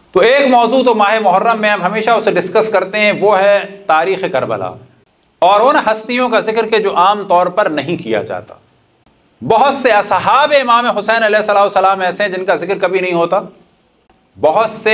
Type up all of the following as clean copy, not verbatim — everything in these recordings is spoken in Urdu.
تو ایک موضوع تو ماہ محرم میں ہم ہمیشہ اسے ڈسکس کرتے ہیں، وہ ہے تاریخ کربلا اور ان ہستیوں کا ذکر کہ جو عام طور پر نہیں کیا جاتا۔ بہت سے اصحاب امام حسین علیہ السلام ایسے ہیں جن کا ذکر کبھی نہیں ہوتا، بہت سے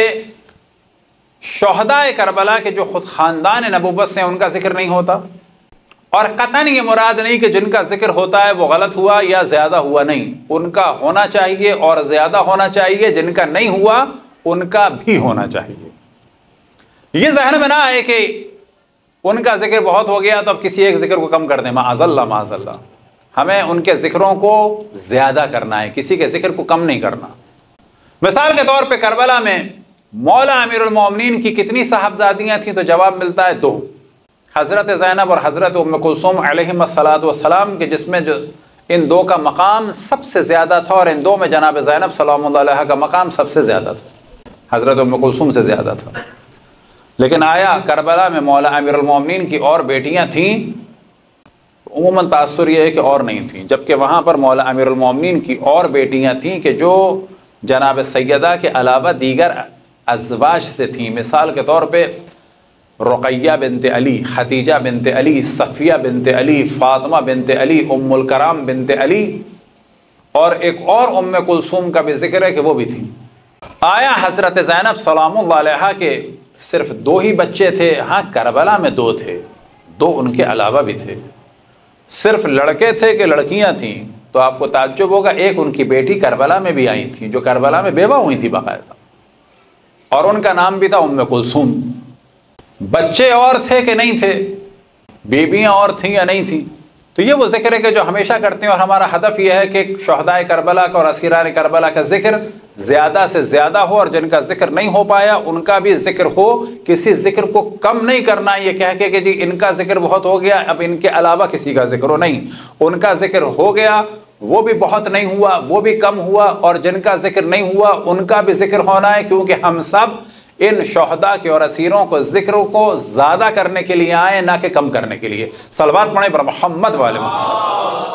شہداء کربلا کے جو خود خاندان نبوت سے ہیں ان کا ذکر نہیں ہوتا، اور قطعاً یہ مراد نہیں کہ جن کا ذکر ہوتا ہے وہ غلط ہوا یا زیادہ ہوا، نہیں، ان کا ہونا چاہیے اور زیادہ ہونا چاہیے، جن کا نہیں ہوا ان کا بھی ہونا چاہیے۔ یہ ذہن میں نہ آئے کہ ان کا ذکر بہت ہو گیا تو اب کسی ایک ذکر کو کم کر دیں، معاذ اللہ معاذ اللہ، ہمیں ان کے ذکروں کو زیادہ کرنا ہے، کسی کے ذکر کو کم نہیں کرنا۔ مثال کے طور پہ کربلا میں مولا امیر المومنین کی کتنی صاحبزادیاں تھیں؟ تو جواب ملتا ہے 2، حضرت زینب اور حضرت ام کلثوم علیہم السلام کے، جس میں جو ان 2 کا مقام سب سے زیادہ تھا، اور ان 2 میں جناب زینب سلام اللہ علیہ کا مقام سب سے زیادہ تھا، حضرت ام کلثوم سے زیادہ تھا۔ لیکن آیا کربلا میں مولا امیر المومنین کی اور بیٹیاں تھیں؟ عموماً تاثر یہ ہے کہ اور نہیں تھیں، جبکہ وہاں پر مولا امیر المومنین کی اور بیٹیاں تھیں کہ جو جناب سیدہ کے علاوہ دیگر ازواج سے تھیں۔ مثال کے طور پہ رقیہ بنت علی، خدیجہ بنت علی، صفیہ بنت علی، فاطمہ بنت علی، ام الکرام بنت علی، اور ایک اور ام کلثوم کا بھی ذکر ہے کہ وہ بھی تھیں۔ آیا حضرت زینب سلام اللہ علیہ کے صرف 2 ہی بچے تھے؟ ہاں، کربلا میں 2 تھے، 2 ان کے علاوہ بھی تھے۔ صرف لڑکے تھے کہ لڑکیاں تھیں؟ تو آپ کو تعجب ہوگا، ایک ان کی بیٹی کربلا میں بھی آئی تھی، جو کربلا میں بیوہ ہوئی تھی باقاعدہ، اور ان کا نام بھی تھا ام کلثوم۔ بچے اور تھے کہ نہیں تھے؟ بیویاں اور تھیں یا نہیں تھیں؟ تو یہ وہ ذکر ہے کہ جو ہمیشہ کرتے ہیں، اور ہمارا ہدف یہ ہے کہ شہداء کربلا کا اور اسیران کربلا کا ذکر زیادہ سے زیادہ ہو، اور جن کا ذکر نہیں ہو پایا ان کا بھی ذکر ہو۔ کسی ذکر کو کم نہیں کرنا یہ کہہ کے کہ جی ان کا ذکر بہت ہو گیا اب ان کے علاوہ کسی کا ذکر ہو، نہیں، ان کا ذکر ہو گیا، وہ بھی بہت نہیں ہوا، وہ بھی کم ہوا، اور جن کا ذکر نہیں ہوا ان کا بھی ذکر ہونا ہے، کیونکہ ہم سب ان شہداء کے اور اسیروں کو ذکر کو زیادہ کرنے کے لیے آئے، نہ کہ کم کرنے کے لیے۔ صلوات پڑھیں پر محمد والے محمد۔